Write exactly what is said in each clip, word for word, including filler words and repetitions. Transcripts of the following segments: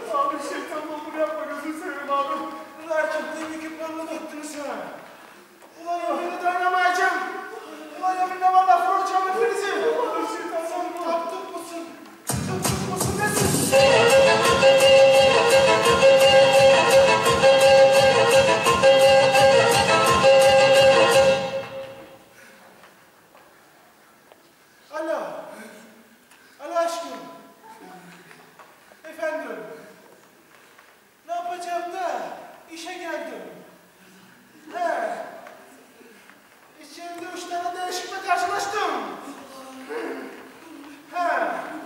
Abi şeytan doldur yapma gözünü seveyim abi. Erkekliğin ekipmanını döktünüz ya. Ulan yeminle dayanamayacağım. Ulan yeminle valla vuracağım hepinizi. Sen taptık mısın? Taptık mısın nesin? Alo. Alo aşkım. Efendim. Ne yapacağım da? İşe geldim. He. İçeride üç tane değişikle karşılaştım. He.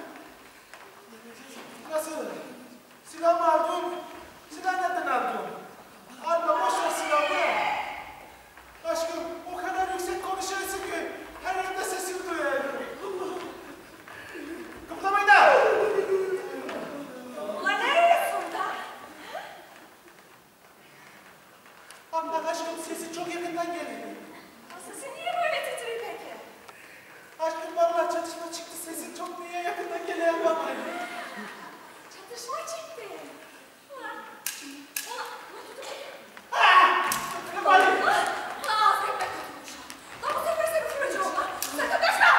Nasıl? Silah mı aldın? Silah nereden aldın? Alma boş ver silahı. Aşkım o kadar yüksek konuşuyorsun ki her yerde sesin duyuyor. Kıpırdamayın da. Ulan neredesin da? Bak aşkım sesi çok yakından geliyor. Sesi niye böyle titriyor peki? Aşkım vallahi çatışma çıktı sesin çok niye yakından geliyor bana. Çatışma çıktı. Ulan. Ulan. Ulan tutu peki. Haa! Kıpırdamayın. Ulan. Ulan ağzı ekmek tutmuş. Lan bu sefer seni vuracağım lan. Sakın kaçma.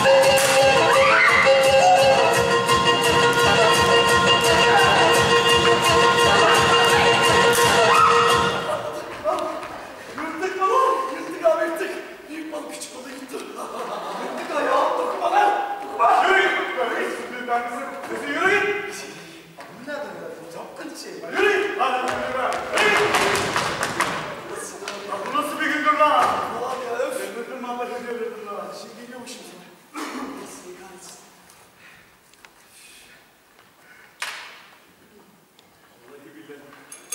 Yırttık mı lan? Yırttık abi yırttık. Büyük balık küçük balık yırttı. Yırttık ayağı. Dokunma lan. Dokunma. Yürü git. Yürü git. Ben kızım. Kızım yürü git. Abi nereden geldin? Çapkın şey. Yürü git. Hadi yürü be. Yürü git. Lan bu nasıl bir gündür lan? Abi ya öf. Yırtırdın mı Allah'ın yırtırdın lan. Şimdi geliyormuşum sana. Nasıl yıkarsın? Vallahi billahi.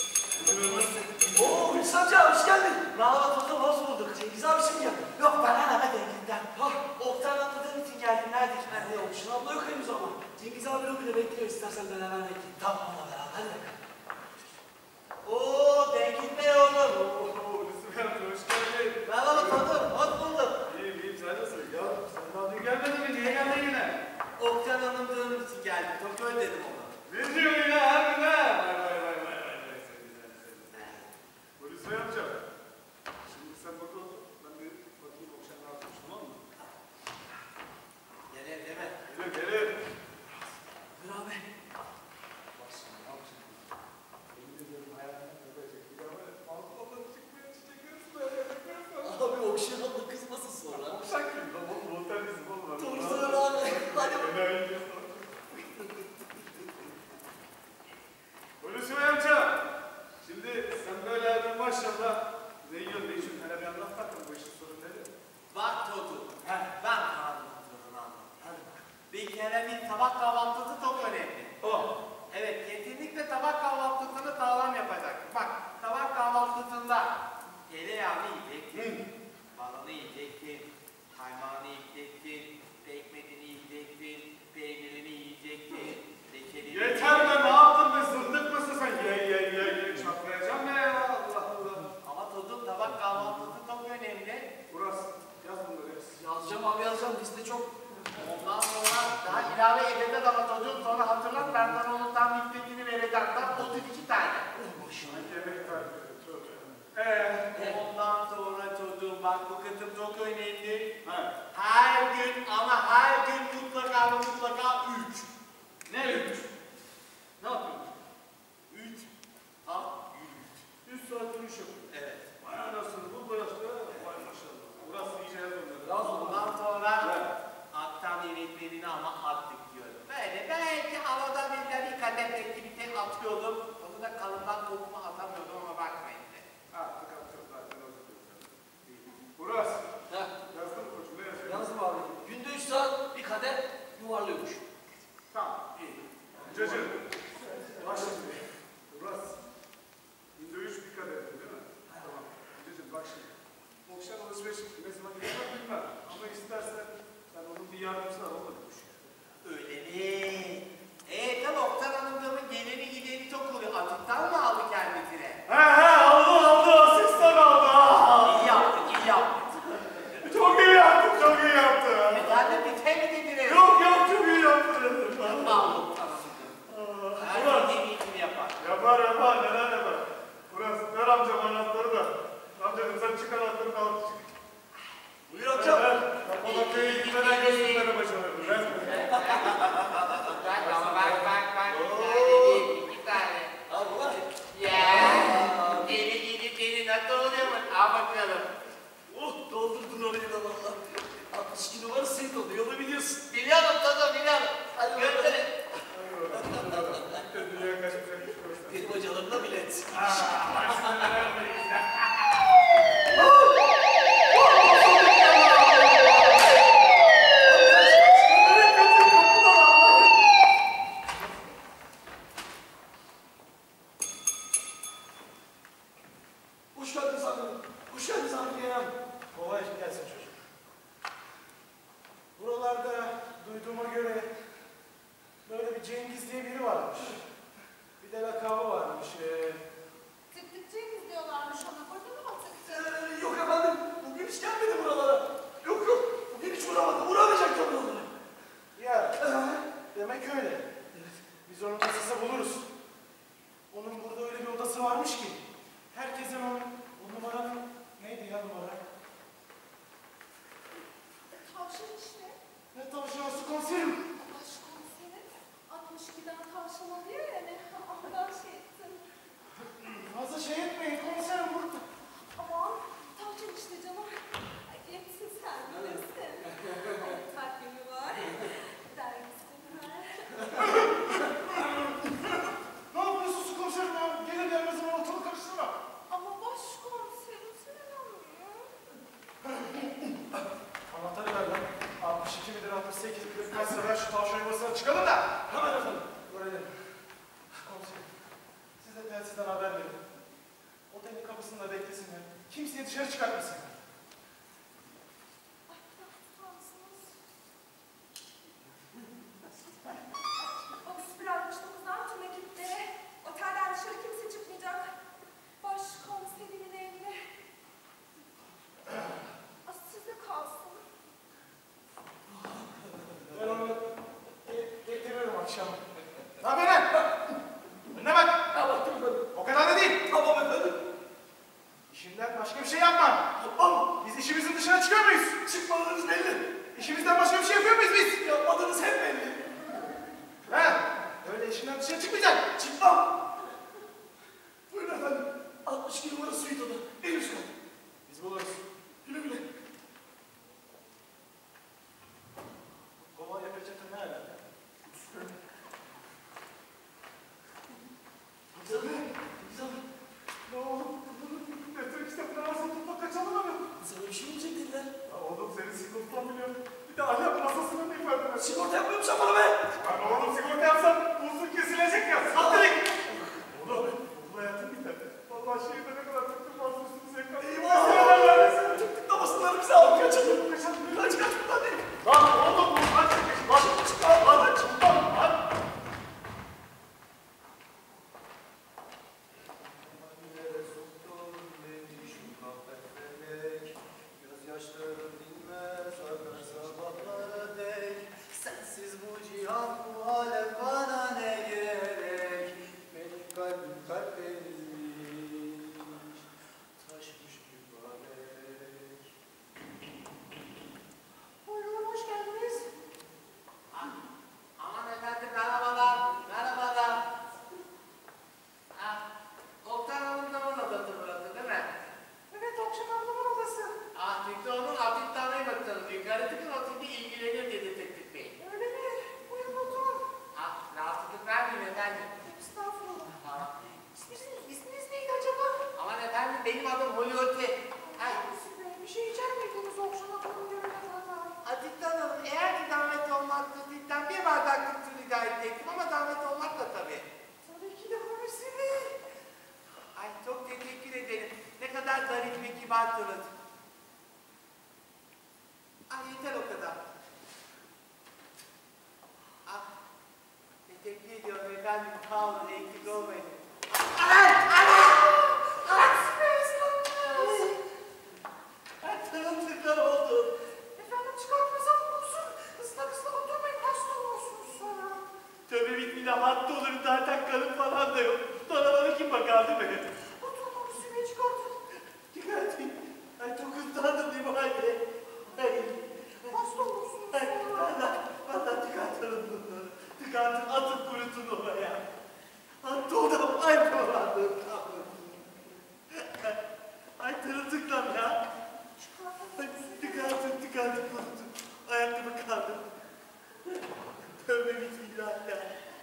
Oo Hüsnü amca hoş geldin. Merhaba Tuzum hoş bulduk. Cengiz abişim ya. Yok bana ne be Dengi'den. Hah Oktan atladığın için geldim. Nerede ki? Nerede yok? Şunu abla yok henüz ama. Cengiz abi lobiyle bekliyor. İstersen beraber bekleyin. Tamam onunla beraber. Hadi bakalım. Oo Dengiz Bey oğlum. Oo, Lütfü Bey amca hoş geldin. Merhaba Tuzum hoş bulduk. İyiyim iyiyim sen nasılsın? Ya sen daha dün gelmedin mi? Niye geldin yine? Oktan hanımdığım için geldim. Çok özledim onu. Ne diyor yine abi ne? Vay vay vay vay vay vay seni seni seni. Polis Bey amca. Şimdi sen bakalım. Ben bir bakayım Okşan ne yapmış tamam mı? Gelir değil mi? Gelir gelir. Dur abi. Bak şimdi ne yapacak? Yemin ediyorum hayatımda yapacak. Bir daha böyle balkondan çıkmaya çiçek arasında yapacak. Abi Okşan abla kızmasın sonra. Okşan kim? Lan oğlum otel bizim oğlum. Doğru söyle abi. Hadi bakalım. Enayi diyorsun. Polis Bey amca. Şimdi sen böyle adın maşallah. Ne yiyorsun ne içiyorsun? Hele bir anlat bakalım bu işin sorunu nedir? Bak Todu, ben kahvaltısını anlatayım. Bir kere bir tabak kahvaltısı çok önemli. O. Evet, kesinlikle tabak kahvaltısını sağlam yapacak. Bak, tabak kahvaltısında tereyağını yiyeceksin, balını yiyeceksin, kaymağını yiyeceksin, pekmezini yiyeceksin, peynirini yiyeceksin, reçelini Yeter be ne yaptın be zırtık mısın sen? Ye ye ye ye çatlayacağım be ya Allah Allah. Ama Todu, tabak kahvaltısı çok önemli. Burası yaz bunları yaz. Yazacağım abi yazacağım, liste çok. Ondan sonra daha ilave edeceğiz ama çocuğum sonra hatırlat ben sana onun tam listesini vereceğim. Tam otuz iki tane. Boşuna yemek ver. Eee? Ondan sonra çocuğum bak bu kısım çok önemli. Ha. Her gün ama her gün mutlaka ve mutlaka üç. Ne üç? Ne yapıyorsun? Üç. Ha? Üç. Üç saat yürüyüş yapıyorsun. Evet. Vay anasını bu yaşta vay maşallah. Burası iyice yaz bunları. Yaz Ondan bunları. sonra Evet. akşam yemeklerini ama attık diyorum. Böyle belki havada bir de bir kadeh ekibite atıyordum. Onu da kalından kokuma atamıyordum ama bakmayın de. Artık atacağım zaten hazırlıyorsun. Burası. Heh, Yazdın mı koçum ne yazıyor? yazdım abi. Günde üç saat bir kadeh yuvarlıyormuş. Tamam iyi. Cacı. Bak şimdi. Burası. Günde üç bir kadeh değil mi? Tamam. Cacım bak şimdi. Okşan alışveriş ne zaman gider bilmem. Ama istersen sen onun bir yardımcısı var onunla görüşüyor. Öyle mi? Eee tabi Oktan Hanım'ın geleni gideni çok oluyor. Açıktan mı aldı kendisine? He he aldı aldı asistan aldı. İyi yaptın, iyi yaptın. Çok iyi yaptın çok iyi yaptın. Efendim bir tane dediniz. Yok yok çok iyi yaptın. Yapma Oktan Hanım'ın. Her Ulan. gün yemeğini telsizden haber verin. Otelin kapısında beklesinler. Kimseyi dışarı çıkartmasınlar. Ay, bir dakika tutar mısınız? Otuz bir altmış dokuzdan tüm ekiplere. Otelden dışarı kimse çıkmayacak. Başkomiserimin evine. Ah, size kalsın. Ben onu ge- getiririm akşam. Ne haber lan? Önüne bak. Tamam efendim. O kadar da değil. Tamam efendim. İşinden başka bir şey yapma. Tamam. Biz işimizin dışına çıkıyor muyuz? Çıkmadığınız belli. İşimizden başka bir şey yapıyor muyuz biz? Yapmadığınız hep belli. Ha? Öyle işinden dışarı çıkmayacak. Çıkmam. Buyurun efendim. altmış iki numara suite oda. En üst kat. Biz buluruz. Güle güle. Kolonya peçete ne alaka? Tabii. Güzel. Ne oğlum? Defter kitabını ağzına tutma kaçalım mı? Sana bir şey mi olacak dediler? Ya oğlum senin sigortan biliyorum. Bir de ahlak masasına mı ifade eder? Sigorta yapmıyor musun bana be? Lan oğlum sigorta yapsan buzun kesilecek ya. Sattık. Oğlum, oğlum hayatım biter. Vallahi şehirde ne kadar tıktım fazla üstümüze yakaladım. Eyvah! Tık tıklamasınlar bizi alıp kaçalım. Kaçalım. Kaç kaç hadi. Lan oğlum bu kaç kaç. Lan çıkar lan çıkar lan. Gözyaşlarım dinmez akar sabahlara dek. Sensiz bu cihan bu alem bana ne gerek? Benim kalbim kalp ezmiş, taşmış mübarek. Buyurun hoş geldiniz. Aman efendim merhabalar, merhabalar. Ah, Oktan Hanım da bana da burası değil mi? Evet Okşan ablamın odası. Ah, Fikri onun Abdültan'ı bakalım. Yukarı çıkın otelde ilgilenir dedi Tetik Bey. Öyle mi? Buyurun oturun. Ah, rahatsızlık vermeyin efendim. Estağfurullah. Ah, İsminiz, isminiz neydi acaba? aman efendim benim adım Hollywood. Ay, Yusuf Bey, bir şey içer miydiniz Okşan ablamın görene kadar? Adiktan Hanım eğer ki davet olmakta cidden bir bardaklık su rica edecektim ama davet olmakla tabii. Tabii ki de Hulusi Bey. Ay çok teşekkür ederim. Ne kadar zarif ve kibarsınız. Ay yeter o kadar. Ah, teşekkür ediyorum efendim. Sağ olun, eksik olmayın. Aman! Aman! Hulusi Bey, ıslanmaz. Ay tırıltıklar oldu. Efendim çıkartmasam olsun. Islak ıslak oturmayın, hasta olursunuz sonra. Tövbe bismillah hatta olurum zaten kanım falan da yok. Sonra bana kim bakar değil mi? Oturun Hulusi Bey, çıkartın. Çıkartayım. Ay çok ıslandım değil mi anne? Ay. Hasta olursunuz Ay, sonra. valla, valla çıkartalım bunu. Çıkartın, atıp kurutun oraya. Hatta odam ay dolandı. Ay tırıltıklam ya. Ay, çıkartın, çıkartın, kurutun. Ayakkabı kaldı. Tövbe bismillah ya.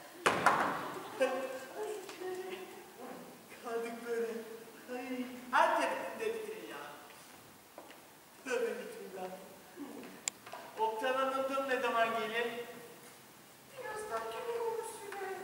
Kaldık böyle. Ay, her tarafında bitirin ya. Tövbe bismillah. Oktan Hanım'dan ne zaman gelir? Birazdan gelir Hulusi Bey.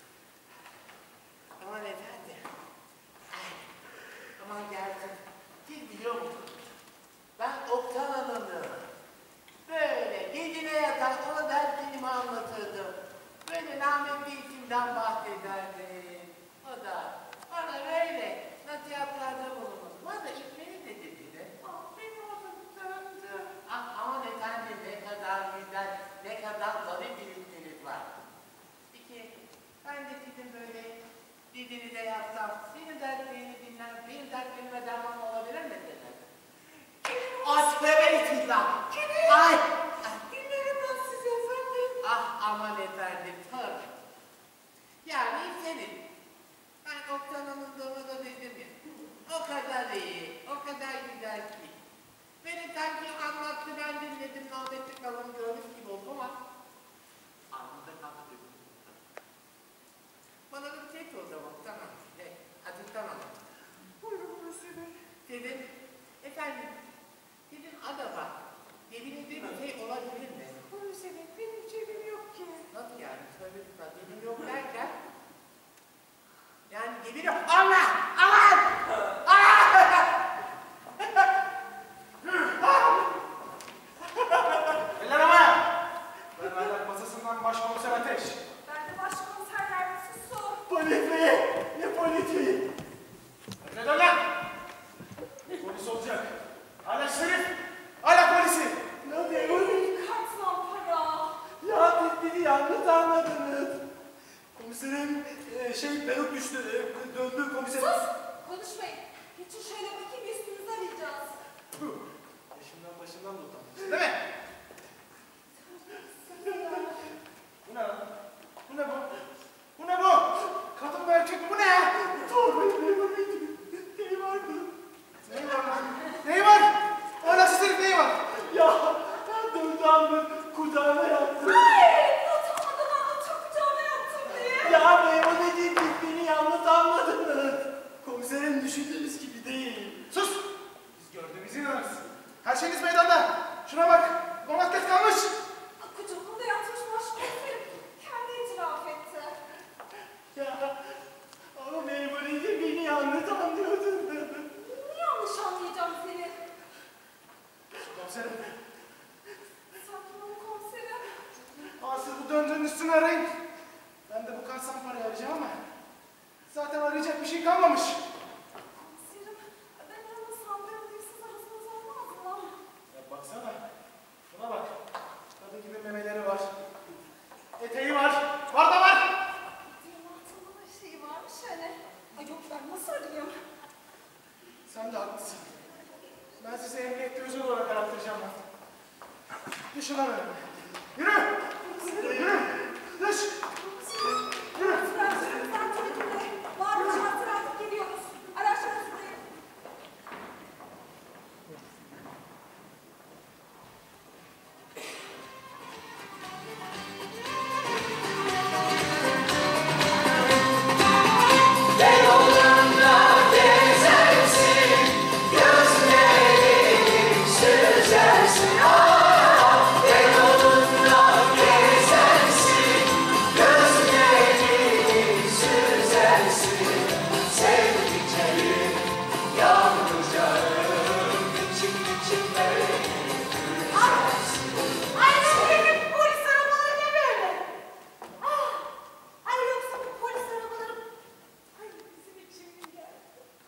Aman efendi. Ay, aman geldim. Siz biliyor musunuz? Ben Oktan Hanım'ı böyle gecine yatar ona derslerimi anlatırdım. Böyle rahmetli isimden bahsederdim. O da bana böyle nasihatlarda bulunur. Bana ismini de dedi. Ah, benim adım döndü. Ah, aman efendim ne kadar güzel, ne kadar zarif bir isminiz var. Peki, ben de sizin böyle dizinize yapsam, senin derslerini dinler, benim derslerime derman olabilir misiniz? Aç tövbe bismillah. Kimin? Ay! Dinlerim ben sizi efendim. Ah aman efendim, tabii. Yani senin. Ben Oktan Hanım'da da dedim ya. O kadar iyi, o kadar güzel ki. Beni sanki anlattı, ben dinledim, Nahmetli Kalın görmüş gibi oldum ama anladım, anladım. Bana bir şey sordu Oktan Hanım. Ne? Adiktan Hanım. Buyurun Hulusi Bey. Dedim, efendim, dedim adama, evinizde bir şey olabilir mi? Hulusi Bey, benim cebim yok ki. Nasıl yani? Söyle lütfen, dedim yok derken, yani gebiri komiserim, e, şey peruk düştü, e, döndü komiserim. Sus! Konuşmayın. Geçin şöyle bakayım üstünüzü arayacağız. Yaşından başından da utanmışsın değil mi? Bu ne lan? Bu ne bu? Bu ne bu? Kadın mı erkek mi? Bu ne ya? Dur be, neyi var benim? Neyi var bunun? Neyi var lan? Neyi var? O nasıl herif neyi var? Ya döndü anlı kucağına yattı. Ay! Utanmadan anlatacak kucağıma yattım diye. Ya be o dediğin beni yanlış anladınız. Komiserin düşündüğünüz gibi değil. Sus! Biz gördüğümüze inanırız. Her şeyiniz meydanda. Şuna bak. Domates kalmış. Kucağımda yatmış başkomiserim. Kendi itiraf etti. Ya ama memuriydi beni yanlış anlıyordun. Niye yanlış anlayacağım seni? Komiserim. Sakin ol komiserim. Asıl bu döndüğün üstünü arayın. Ben de bu karsan parayı arayacağım ama zaten arayacak bir şey kalmamış. Komiserim, ben onu sandığım birisiz arasınız olmaz mı? Ya baksana. Şuna bak. Kadın gibi memeleri var. Eteği var. Var da var. Diğer altında da şey varmış hani. Ay yok ben nasıl arayayım? Sen de haklısın. Ben sizi emniyette özel olarak arattıracağım ben. Dışına verin. Yürü! Yürü! Dış! Yürü! Sen tabii ki de. Bağırma şartır artık geliyoruz. Araçlarınızdayım. Ay benim polis arabaları ne böyle? Ah! Ay yoksa bu polis arabaları... Ay bizim için mi geldi?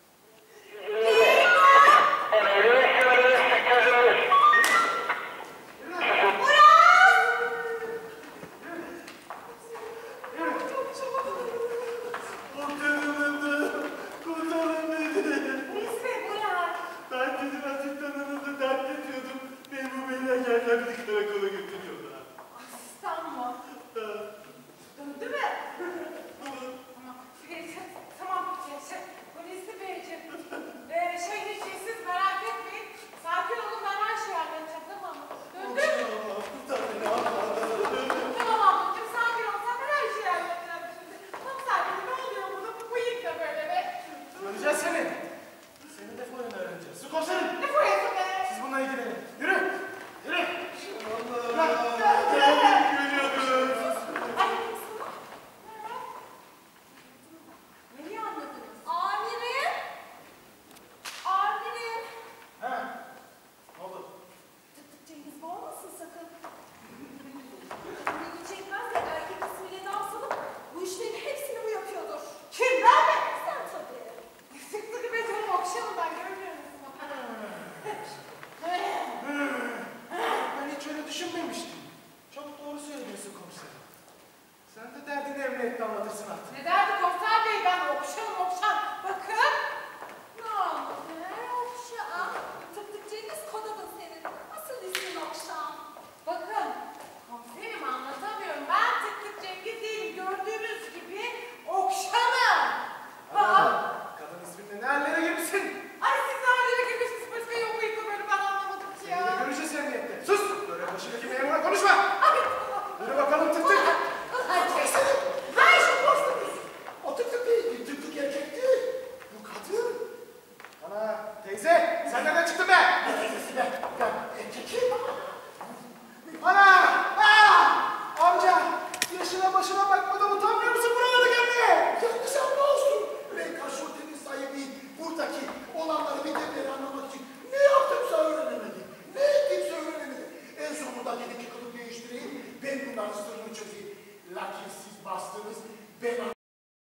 Kurtarılmadı. Kurtarılmadı. Polis bey Murat! Ben dedim açıktan arada dert ediyordum. Beni bu beyler yerler bir karakola götürüyorlar. Asistan mı? Döndü mü? Tamam. Neyse, tamam. Şey, polisi beyciğim. Ee, şey hiç siz merak etmeyin. Sakin olun ben her şeyi halledeceğim tamam mı? Döndü mü? Kurtar beni Allah. Tamam ablacığım sakin ol. Sen her şeyi halledeceğim şimdi. Tam sakin ne oluyor burada? Bu bıyık da böyle be. Göreceğiz seni. Senin de foyunu öğreneceğiz. Su komiserim. Ne boyası be? Siz bununla ilgilenin. Yürü. Yürü. Allah. Ay, Görüyoruz. Neyi anladınız? Amirim. Amirim. He. Ne oldu? Tık tık Cengiz boğulmasın sakın. Beni çekmez de erkek ismiyle dans alıp bu işlerin hepsini bu yapıyordur. Kim ben mi? Sen tabii. Sıklığı be canım okşamı ben görmüyor musun? Ben hiç öyle düşünmemiştim. Çok doğru söylüyorsun komiserim. Sen de derdini emniyette anlatırsın artık. Ne derdi komiser bey ben okşam okşam. Bakın. Ne oldu? Ne okşam? Tık tık Cengiz kod adın senin. Asıl ismin okşam. Bakın. Komiserim anlatamıyorum. Ben tık tık Cengiz değilim. Gördüğünüz gibi okşamım. Aa. Kadın isminde ne hallere girmişsin? Ay siz nerelere girmişsiniz? Başka yok muydu böyle ben anlamadım ki Seni de ya. göreceğiz emniyette. Sus! Böyle başındaki memura konuşma! Ay. Yürü bakalım tık tık! Ay çeksene. Ver şu postu. O tık tık değil, tık tık erkekti. Bu kadın. Ana teyze, sen nereden çıktın be? Ne teyzesi be? Ya erkek. Ana! Aa! Amca, yaşına başına bakmadan utanmıyor musun buralara gelmeye? Ya sen ne olsun? Ben kaşortenin sahibi buradaki olanları bir tekrar anlamak için ne yaptımsa öğrenemedim. Ne ettimse öğrenemedim. En sonunda dedim ki kılık değiştireyim. Ben bunların sırrını çözeyim. Lakin siz bastınız. Ben